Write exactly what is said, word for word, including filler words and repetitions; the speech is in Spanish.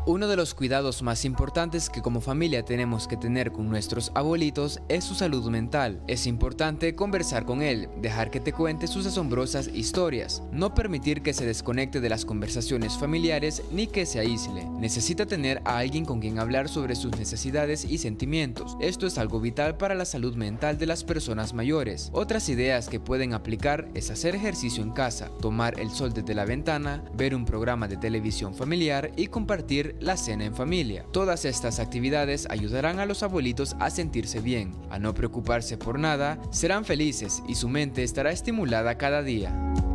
Uno de los cuidados más importantes que como familia tenemos que tener con nuestros abuelitos es su salud mental. Es importante conversar con él, dejar que te cuente sus asombrosas historias, no permitir que se desconecte de las conversaciones familiares ni que se aísle. Necesita tener a alguien con quien hablar sobre sus necesidades y sentimientos. Esto es algo vital para la salud mental de las personas mayores. Otras ideas que pueden aplicar es hacer ejercicio en casa, tomar el sol desde la ventana, ver un programa de televisión familiar y compartir la cena en familia. Todas estas actividades ayudarán a los abuelitos a sentirse bien, a no preocuparse por nada, serán felices y su mente estará estimulada cada día.